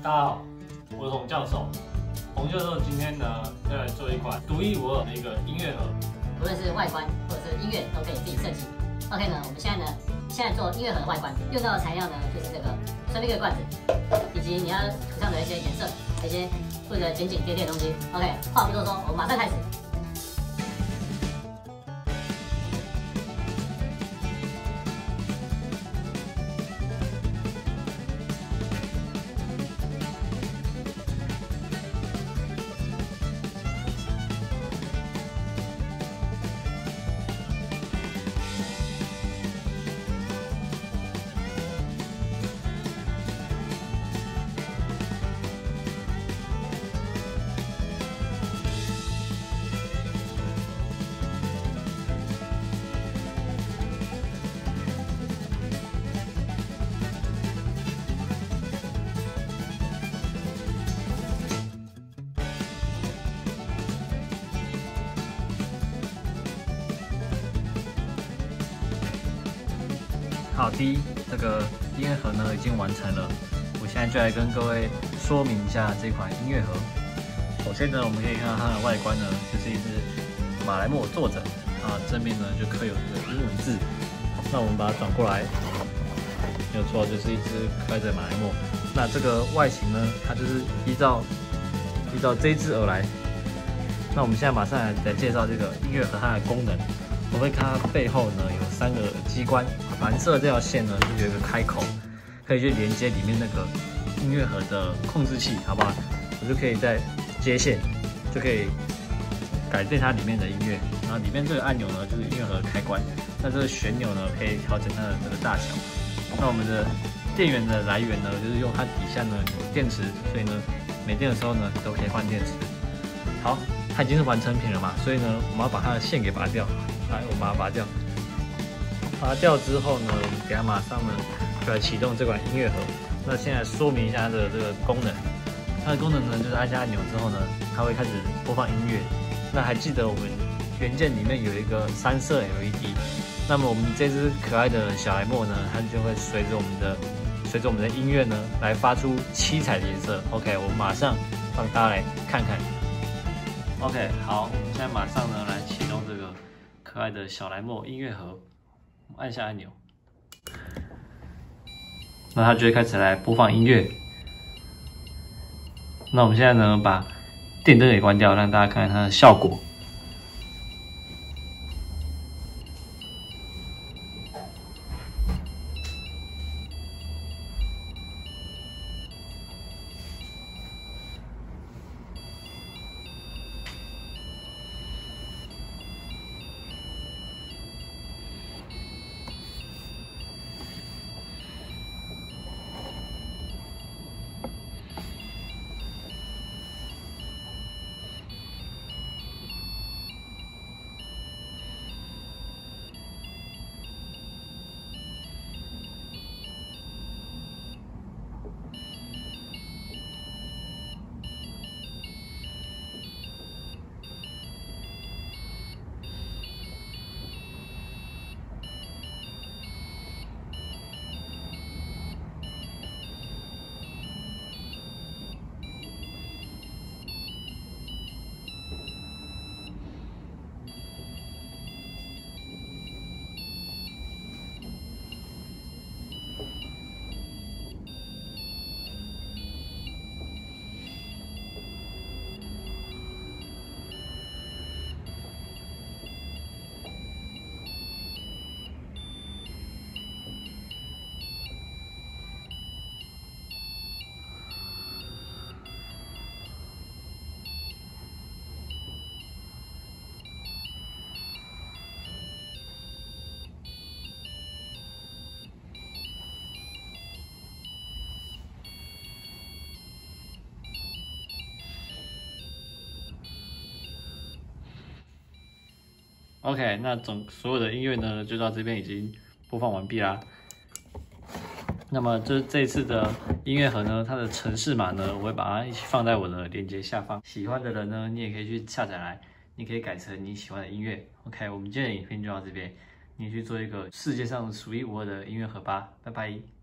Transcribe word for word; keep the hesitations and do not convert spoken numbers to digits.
大家好，我是洪教授。洪教授今天呢要来做一款独一无二的一个音乐盒， 无论是外观或者是音乐都可以自己设计。OK 呢，我们现在呢现在做音乐盒的外观，用到的材料呢就是这个吹力克罐子，以及你要涂上的一些颜色，一些或者紧紧贴贴的东西。OK， 话不多说，我们马上开始。 好的，这个音乐盒呢已经完成了。我现在就来跟各位说明一下这款音乐盒。首先呢，我们可以看到它的外观呢，就是一只马来貘坐着，啊，正面呢就刻有这个英文字。那我们把它转过来，没有错，就是一只可爱的马来貘。那这个外形呢，它就是依照依照这一只而来。那我们现在马上来来介绍这个音乐盒它的功能。 我会看它背后呢有三个机关，蓝色这条线呢就有一个开口，可以去连接里面那个音乐盒的控制器，好不好？我就可以在接线，就可以改变它里面的音乐。然后里面这个按钮呢就是音乐盒的开关，那这个旋钮呢可以调整它的这个大小。那我们的电源的来源呢就是用它底下呢有电池，所以呢没电的时候呢都可以换电池。好，它已经是完成品了嘛，所以呢我们要把它的线给拔掉。 来，我们把它拔掉。拔掉之后呢，我们给它马上呢就来启动这款音乐盒。那现在说明一下它的这个功能。它的功能呢，就是按下按钮之后呢，它会开始播放音乐。那还记得我们元件里面有一个三色 L E D。那么我们这只可爱的小莱貘呢，它就会随着我们的随着我们的音乐呢，来发出七彩的颜色。OK， 我们马上让大家来看看。OK， 好，我们现在马上呢来启动这个。 可爱的小莱貘音乐盒，按下按钮，那它就会开始来播放音乐。那我们现在呢，把电灯给关掉，让大家看看它的效果。 OK， 那总所有的音乐呢，就到这边已经播放完毕啦。那么这这一次的音乐盒呢，它的程式码呢，我会把它一起放在我的链接下方。喜欢的人呢，你也可以去下载来，你可以改成你喜欢的音乐。OK， 我们今天的影片就到这边，你去做一个世界上独一无二的音乐盒吧，拜拜。